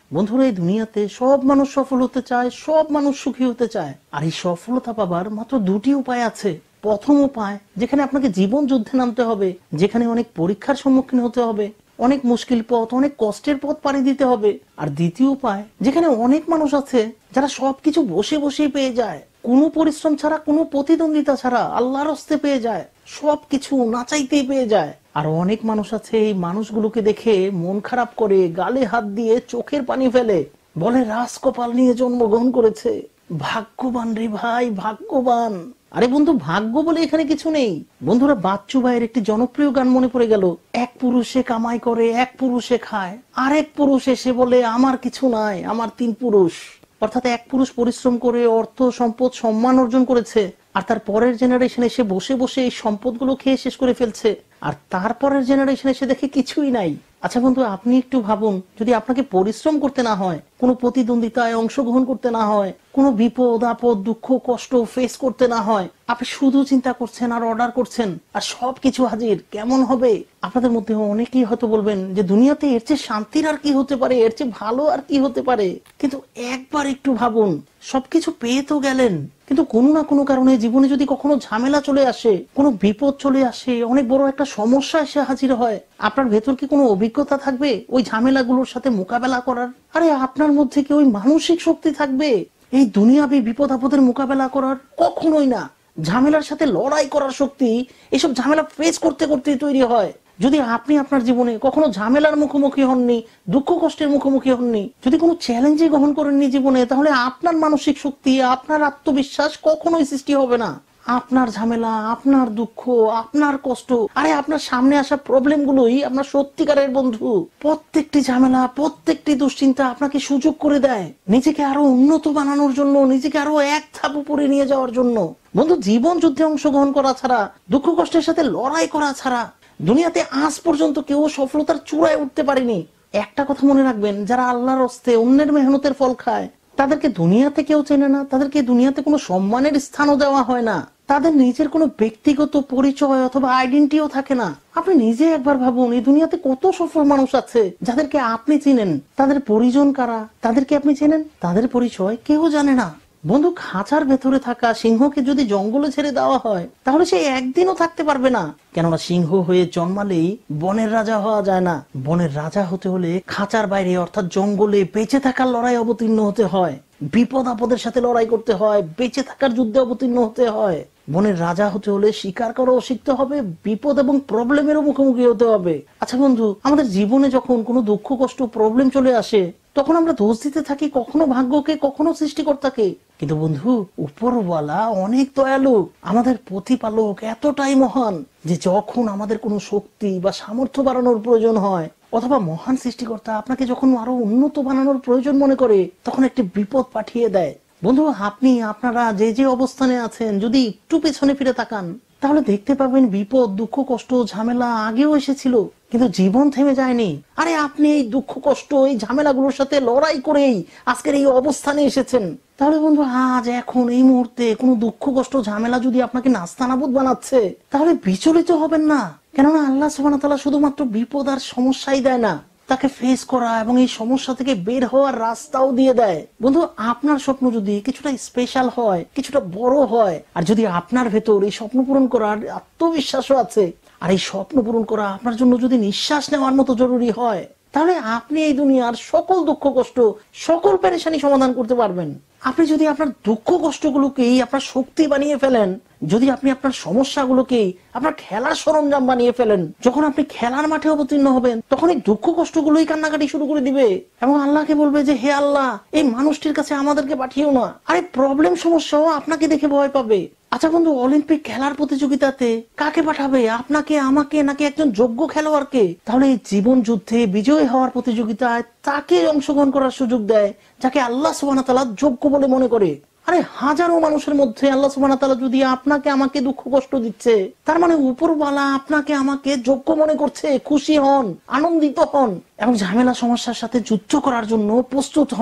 বন্ধুরা, এই দুনিয়াতে সব মানুষ সফল হতে চায়, সব মানুষ সুখী হতে চায়। আর এই সফলতা পাবার মাত্র দুটি উপায় আছে। প্রথম উপায়, যেখানে আপনাকে জীবন যুদ্ধে নামতে হবে, যেখানে অনেক পরীক্ষার সম্মুখীন হতে হবে, অনেক মুশকিল পথ, অনেক কষ্টের পথ পাড়ি দিতে হবে। আর দ্বিতীয় উপায়, যেখানে অনেক মানুষ আছে যারা সবকিছু বসে বসেই পেয়ে যায়, কোনো পরিশ্রম ছাড়া, কোনো প্রতিদ্বন্দ্বিতা ছাড়া আল্লাহর হস্তে পেয়ে যায়, সবকিছু না চাইতেই পেয়ে যায়। আর অনেক মানুষ আছে, এই মানুষগুলোকে দেখে মন খারাপ করে, গালে হাত দিয়ে চোখের পানি ফেলে, বলে রাজকপাল নিয়ে জন্মগ্রহণ করেছে, ভাগ্যবান রে ভাই, ভাগ্যবান। আরে বন্ধু, ভাগ্য বলে এখানে কিছু নেই। বন্ধুরা, বাচ্চু ভাইয়ের একটি জনপ্রিয় গান মনে পড়ে গেল, এক পুরুষে কামাই করে, এক পুরুষে খায়, আরেক পুরুষ এসে বলে আমার কিছু নাই, আমার তিন পুরুষ। অর্থাৎ এক পুরুষ পরিশ্রম করে অর্থ, সম্পদ, সম্মান অর্জন করেছে, আর তার পরের জেনারেশন এসে বসে বসে এই সম্পদগুলো খেয়ে শেষ করে ফেলছে, আর তারপরের জেনারেশন এসে দেখে কিছুই নাই। আচ্ছা বন্ধু, আপনি একটু ভাবুন, যদি আপনাকে পরিশ্রম করতে না হয়, কোনো প্রতিদ্বন্দ্বিতায় অংশগ্রহণ করতে না হয়, কোনো বিপদ আপদ, দুঃখ কষ্ট ফেস করতে না হয়, আপনি শুধু চিন্তা করছেন আর অর্ডার করছেন আর সবকিছু হাজির, কেমন হবে? আপনাদের মধ্যে অনেকেই হয়তো বলবেন যে দুনিয়াতে এর চেয়ে শান্তির আর কি হতে পারে, এর চেয়ে ভালো আর কি হতে পারে। কিন্তু একবার একটু ভাবুন, সবকিছু পেয়ে তো গেলেন, কিন্তু কোনো না কোনো কারণে জীবনে যদি কখনো ঝামেলা চলে আসে, কোনো বিপদ চলে আসে, অনেক বড় একটা সমস্যা এসে হাজির হয়, আপনার ভেতর কি কোনো অভিজ্ঞতা থাকবে ওই ঝামেলাগুলোর সাথে মোকাবেলা করার? আরে আপনার মধ্যে কি ওই মানসিক শক্তি থাকবে এই দুনিয়াবি বিপদ আপদের মোকাবেলা করার? কখনোই না। ঝামেলার সাথে লড়াই করার শক্তি এসব ঝামেলা ফেস করতে করতে তৈরি হয়। যদি আপনি আপনার জীবনে কখনো ঝামেলার মুখোমুখি হননি, দুঃখ কষ্টের মুখোমুখি হননি, যদি কোনো চ্যালেঞ্জে গ্রহণ করেননি জীবনে, তাহলে আপনার মানসিক শক্তি, আপনার আত্মবিশ্বাস কখনোই সৃষ্টি হবে না। আপনার ঝামেলা, আপনার দুঃখ, আপনার কষ্ট, আরে আপনার সামনে আসা প্রবলেম গুলোই আপনার সত্যিকারের বন্ধু। প্রত্যেকটি ঝামেলা, প্রত্যেকটি দুশ্চিন্তা আপনাকে সুযোগ করে দেয় নিজেকে আরো উন্নত বানানোর জন্য, নিজেকে আরো এক ধাপ উপরে নিয়ে যাওয়ার জন্য। বন্ধু, জীবন যুদ্ধে অংশগ্রহণ করা ছাড়া, দুঃখ কষ্টের সাথে লড়াই করা ছাড়া দুনিয়াতে আজ পর্যন্ত কেউ সফলতার চূড়ায় উঠতে পারেনি। একটা কথা মনে রাখবেন, যারা আল্লাহর হস্তে অন্যের মেহনতের ফল খায়, তাদেরকে দুনিয়াতে কেউ চেনে না, তাদেরকে দুনিয়াতে কোনো সম্মানের স্থানও দেওয়া হয় না, তাদের নিজের কোনো ব্যক্তিগত পরিচয় অথবা আইডেন্টিটিও থাকে না। আপনি নিজে একবার ভাবুন, এই দুনিয়াতে কত সফল মানুষ আছে যাদেরকে আপনি চিনেন, তাদের পরিজন কারা, তাদেরকে আপনি চেনেন, তাদের পরিচয় কেউ জানে না। বন্ধু, খাঁচার ভেতরে থাকা সিংহকে যদি জঙ্গলে ছেড়ে দেওয়া হয়, তাহলে সে একদিনও থাকতে পারবে না। কেননা সিংহ হয়ে জন্মালেই বনের রাজা হওয়া যায় না। বনের রাজা হতে হলে খাঁচার বাইরে অর্থাৎ জঙ্গলে বেঁচে থাকার লড়াই অবতীর্ণ হতে হয়, বিপদ আপদের সাথে লড়াই করতে হয়, বেঁচে থাকার যুদ্ধে অবতীর্ণ হতে হয়। বনের রাজা হতে হলে শিকার করাও শিখতে হবে, বিপদ এবং প্রবলেমেরও মুখোমুখি হতে হবে। আচ্ছা বন্ধু, আমাদের জীবনে যখন কোনো দুঃখ কষ্ট প্রবলেম চলে আসে, তখন আমরা দোষ দিতে থাকি কখনো ভাগ্যকে, কখনো সৃষ্টিকর্তাকে। কিন্তু বন্ধু, উপরওয়ালা অনেক দয়ালু, আমাদের প্রতিপালক এতটাই মহান যে যখন আমাদের কোনো শক্তি বা সামর্থ্য বাড়ানোর প্রয়োজন হয়, অথবা মহান সৃষ্টিকর্তা আপনাকে যখন আরো উন্নত বানানোর প্রয়োজন মনে করে, তখন একটি বিপদ পাঠিয়ে দেয়। বন্ধু, আপনি আপনারা যে যে অবস্থানে আছেন, যদি একটু পেছনে ফিরে তাকান, তাহলে দেখতে পাবেন বিপদ, দুঃখ কষ্ট, ঝামেলা আগেও এসেছিল, কিন্তু জীবন থেমে যায়নি। আরে আপনি এই দুঃখ কষ্ট, এই ঝামেলাগুলোর সাথে লড়াই করেই আজকের এই অবস্থানে এসেছেন। তাহলে বন্ধু, আজ এখন এই মুহূর্তে কোনো দুঃখ কষ্ট ঝামেলা যদি আপনাকে নাস্তানাবুদ বানাচ্ছে, তাহলে বিচলিত হবেন না। কেননা আল্লাহ সুবহানাহু ওয়া তাআলা শুধুমাত্র বিপদ আর সমস্যাই দেয় না, তাকে ফেস করা এবং এই সমস্যা থেকে বের হওয়ার রাস্তাও দিয়ে দেয়। বন্ধু, আপনার স্বপ্ন যদি কিছুটা স্পেশাল হয়, কিছুটা বড় হয়, আর যদি আপনার ভেতর এই স্বপ্ন পূরণ করার আত্মবিশ্বাসও আছে, আর এই স্বপ্ন পূরণ করা আপনার জন্য যদি নিঃশ্বাস নেওয়ার মতো জরুরি হয়, তাহলে আপনি এই দুনিয়ার সকল দুঃখ কষ্ট, সকল পেরেশানি সমাধান করতে পারবেন। আপনি যদি আপনার দুঃখ কষ্টগুলোকেই আপনার শক্তি বানিয়ে ফেলেন, যদি আপনি আপনার সমস্যাগুলোকেই আপনার খেলার সরঞ্জাম বানিয়ে ফেলেন, যখন আপনি খেলার মাঠে অবতীর্ণ হবেন, তখন এই দুঃখ কষ্টগুলোই কান্নাকাটি শুরু করে দিবে এবং আল্লাহকে বলবে যে হে আল্লাহ, এই মানুষটির কাছে আমাদেরকে পাঠিও না। আরে প্রবলেম সমস্যাও আপনাকে দেখে ভয় পাবে। আচ্ছা বন্ধু, অলিম্পিক খেলার প্রতিযোগিতাতে কাকে পাঠাবে, আপনাকে, আমাকে, নাকি একজন যোগ্য খেলোয়াড়কে? তাহলে এই জীবন যুদ্ধে বিজয়ী হওয়ার প্রতিযোগিতায় তাকে অংশগ্রহণ করার সুযোগ দেয় যাকে আল্লাহ সুবহানাহু ওয়া তাআলা যোগ্য বলে মনে করে। আরে হাজারো মানুষের মধ্যে আল্লাহ সুবহানাহু ওয়া তাআলা যদি আপনাকে আমাকে দুঃখ কষ্ট দিচ্ছে, তার মানে উপরওয়ালা আপনাকে আমাকে যোগ্য মনে করছে। খুশি হন, আনন্দিত হন এবং ঝামেলা সমস্যার সাথে যুদ্ধ করার জন্য প্রস্তুত হন।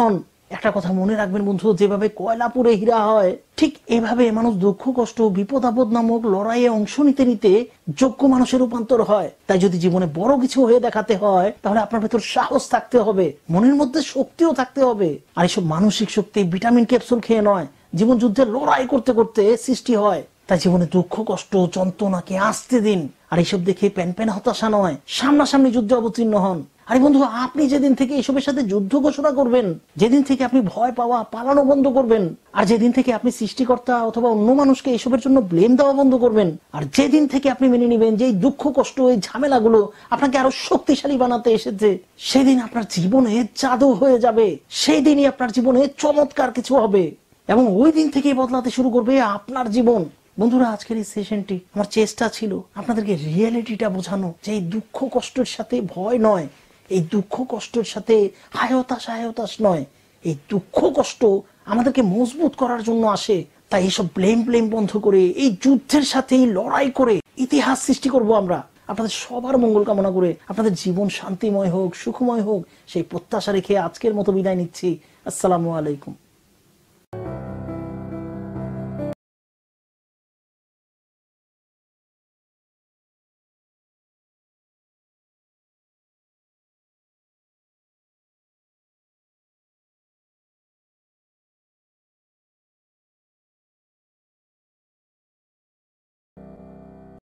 একটা কথা মনে রাখবেন বন্ধু, যেভাবে কয়লা পুড়ে হীরা হয়, ঠিক এভাবে মানুষ দুঃখ কষ্ট বিপদ আপদ নামক লড়াইয়ে অংশ নিতে নিতে যোগ্য মানুষের রূপান্তর হয়। তাই যদি জীবনে বড় কিছু হয়ে দেখাতে হয়, তাহলে আপনার ভেতর সাহস থাকতে হবে, মনের মধ্যে শক্তিও থাকতে হবে। আর এইসব মানসিক শক্তি ভিটামিন ক্যাপসুল খেয়ে নয়, জীবন যুদ্ধে লড়াই করতে করতে সৃষ্টি হয়। তাই জীবনে দুঃখ কষ্ট যন্ত্রণাকে আসতে দিন, আর এইসব দেখে প্যান হতাশা নয়, সামনাসামনি যুদ্ধে অবতীর্ণ হন। আরে বন্ধু, আপনি যেদিন থেকে এসবের সাথে যুদ্ধ ঘোষণা করবেন, যেদিন থেকে আপনি ভয় পাওয়া পালানো বন্ধ করবেন, আর যেদিন থেকে আপনি সৃষ্টিকর্তা অথবা অন্য মানুষকে এসবের জন্য ব্লেম দেওয়া বন্ধ করবেন, আর যেদিন থেকে আপনি মেনে নেবেন যে এই দুঃখ কষ্ট এই ঝামেলাগুলো আপনাকে আরো শক্তিশালী বানাতে এসেছে, সেদিন আপনার জীবনে জাদু হয়ে যাবে, সেই দিনই আপনার জীবনে চমৎকার কিছু হবে, এবং ওই দিন থেকেই বদলাতে শুরু করবে আপনার জীবন। বন্ধুরা, আজকের এই সেশনটি আমার চেষ্টা ছিল আপনাদেরকে রিয়েলিটিটা বোঝানো, যে এই দুঃখ কষ্টের সাথে ভয় নয়, এই দুঃখ কষ্টের সাথে হায়তাশ নয়, এই দুঃখ কষ্ট আমাদেরকে মজবুত করার জন্য আসে। তাই এইসব ব্লেম বন্ধ করে এই যুদ্ধের সাথে লড়াই করে ইতিহাস সৃষ্টি করব আমরা। আপনাদের সবার মঙ্গল কামনা করে আপনাদের জীবন শান্তিময় হোক, সুখময় হোক, সেই প্রত্যাশা রেখে আজকের মতো বিদায় নিচ্ছি। আসসালামু আলাইকুম।